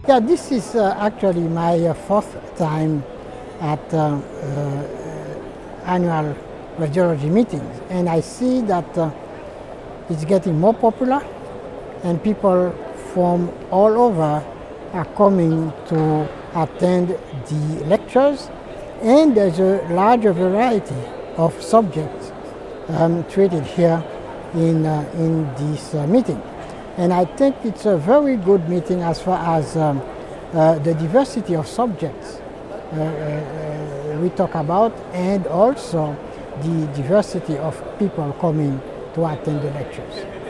Yeah, this is actually my fourth time at annual radiology meetings, and I see that it's getting more popular, and people from all over are coming to attend the lectures, and there's a larger variety of subjects treated here in this meeting. And I think it's a very good meeting as far as the diversity of subjects we talk about, and also the diversity of people coming to attend the lectures.